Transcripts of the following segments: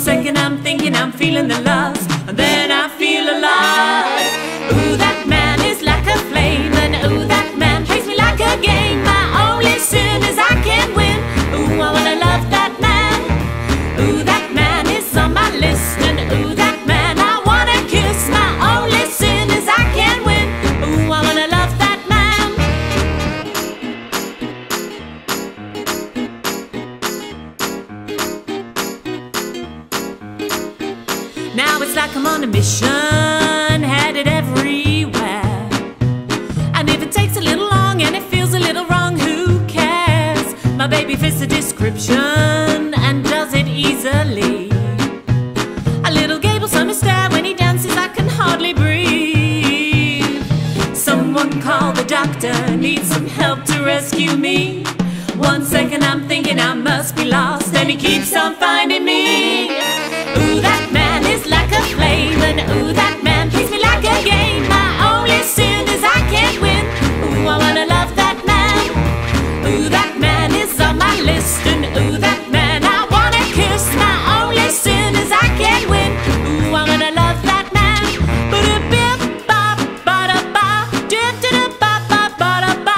second I'm thinking I'm feeling the lust, and then I feel alive. Ooh, that man is like a flame, and ooh, that man plays me like a game. My only sin is I can't win. Ooh, I wanna love that man. Ooh, that man is on my list, and ooh, that man I wanna kiss. My only sin is I can't win. Ooh, I wanna love that man. Now it's like I'm on a mission, headed everywhere. And if it takes a little long and it feels a little wrong, who cares? My baby fits the description and does it easily. A little gable summer stare when he dances, I can hardly breathe. Someone call the doctor, need some help to rescue me. 1 second I'm thinking I must be lost, and he keeps on finding me. Ooh, that man is like a flame, and ooh, that man plays me like a game. My only sin is I can't win. Ooh, I wanna love that man. Ooh, that man is on my list, and ooh, that man I wanna kiss. My only sin is I can't win. Ooh, I wanna love that man. Ba-da-bip-ba-ba-da-ba, dip-da-da-ba-ba-ba-da-ba.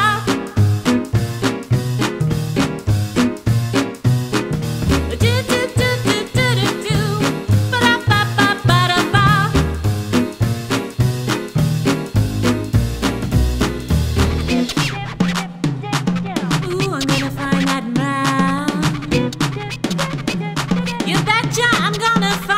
You betcha I'm gonna find